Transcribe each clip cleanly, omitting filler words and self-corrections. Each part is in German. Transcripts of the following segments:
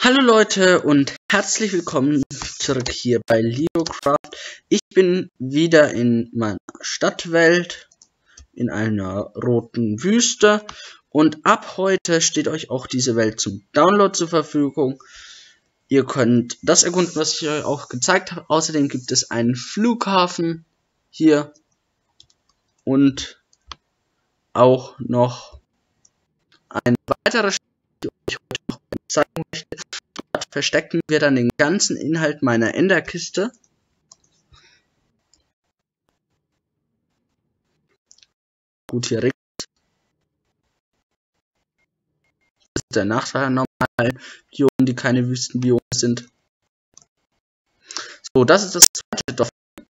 Hallo Leute und herzlich willkommen zurück hier bei LeoCraft. Ich bin wieder in meiner Stadtwelt in einer roten Wüste und ab heute steht euch auch diese Welt zum Download zur Verfügung. Ihr könnt das erkunden, was ich euch auch gezeigt habe. Außerdem gibt es einen Flughafen hier und auch noch eine weitere Stadt, die ich heute noch zeigen möchte. Dort verstecken wir dann den ganzen Inhalt meiner Enderkiste. Gut, hier regnet. Das ist der Nachteil an normalen Biomen, die keine Wüstenbiome sind. So, das ist das zweite Dorf.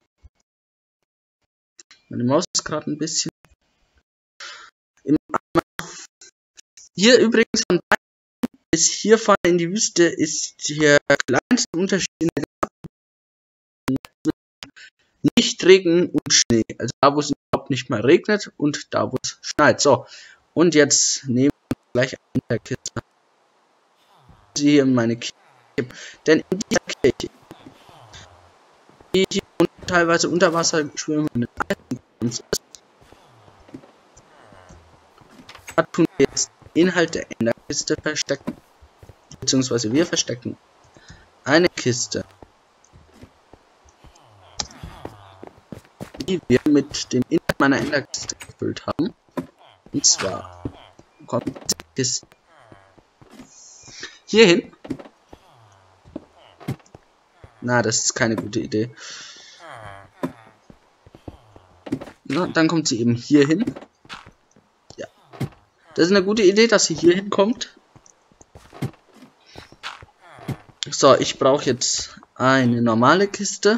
Meine Maus ist gerade ein bisschen im Eimer. Hier übrigens von bis hier vorne in die Wüste ist der kleinste Unterschied in der nicht Regen und Schnee. Also da, wo es überhaupt nicht mehr regnet und da, wo es schneit. So, und jetzt nehmen wir gleich eine Enderkiste. Sie hier in meine Kirche. Denn in dieser Kirche, die hier teilweise unter Wasser schwimmenden Eisen ist, da tun wir jetzt Inhalt der Enderkiste verstecken. Beziehungsweise wir verstecken eine Kiste, die wir mit dem Inhalt meiner Enderkiste gefüllt haben. Und zwar kommt diese Kiste hier hin. Na, das ist keine gute Idee. Na, dann kommt sie eben hier hin. Ja. Das ist eine gute Idee, dass sie hier hinkommt. So, ich brauche jetzt eine normale Kiste.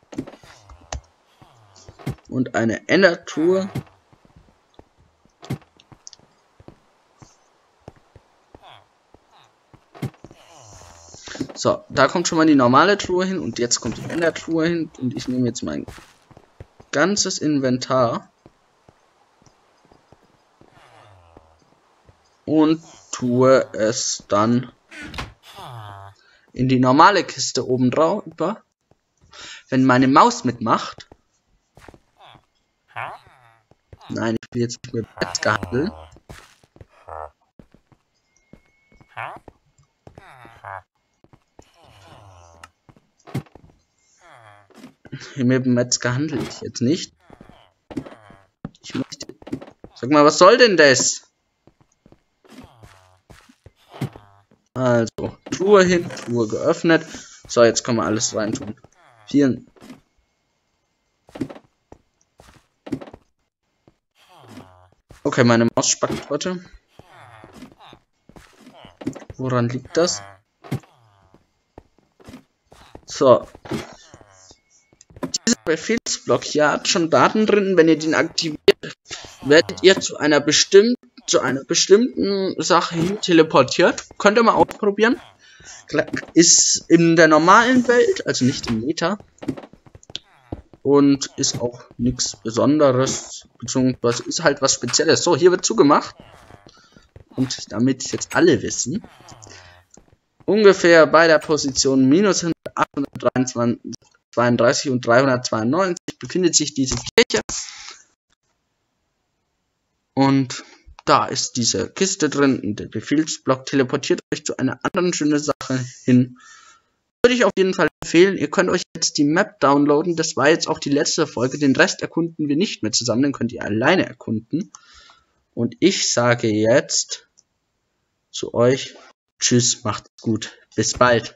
Und eine Endertruhe. So, da kommt schon mal die normale Truhe hin und jetzt kommt die Endertruhe hin und ich nehme jetzt mein ganzes Inventar und tue es dann in die normale Kiste oben drüber. Wenn meine Maus mitmacht. Nein, ich will jetzt nicht mit Metzger handeln. Mit dem Metzger handle ich jetzt nicht. Ich möchte. Sag mal, was soll denn das? Also, Truhe hin, Truhe geöffnet. So, jetzt können wir alles reintun. Vielen. Okay, meine Maus spackt heute. Woran liegt das? So. Dieser Befehlsblock hier hat schon Daten drin. Wenn ihr den aktiviert, werdet ihr zu einer bestimmten Sache hin teleportiert. Könnt ihr mal ausprobieren. Ist in der normalen Welt, also nicht im Meta. Und ist auch nichts Besonderes, beziehungsweise ist halt was Spezielles. So, hier wird zugemacht. Und damit jetzt alle wissen, ungefähr bei der Position minus 832 und 392 befindet sich diese Kirche. Und da ist diese Kiste drin und der Befehlsblock teleportiert euch zu einer anderen schönen Sache hin. Würde ich auf jeden Fall empfehlen. Ihr könnt euch jetzt die Map downloaden. Das war jetzt auch die letzte Folge. Den Rest erkunden wir nicht mehr zusammen. Den könnt ihr alleine erkunden. Und ich sage jetzt zu euch, tschüss, macht's gut. Bis bald.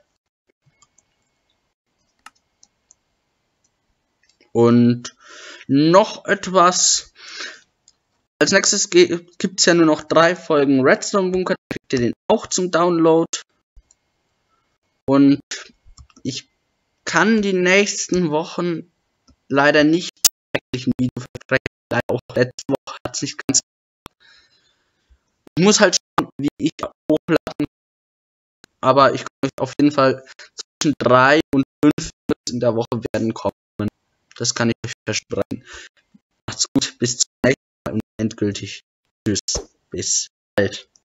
Und noch etwas. Als nächstes gibt es ja nur noch 3 Folgen Redstone Bunker. Da kriegt ihr den auch zum Download. Und ich kann die nächsten Wochen leider nicht wirklich ein Video versprechen. Leider auch letzte Woche hat es nicht ganz. Ich muss halt schauen, wie ich hochladen. Aber ich kann euch auf jeden Fall zwischen 3 und 5 in der Woche werden kommen. Das kann ich euch versprechen. Macht's gut, bis zum nächsten Mal und endgültig. Tschüss, bis bald.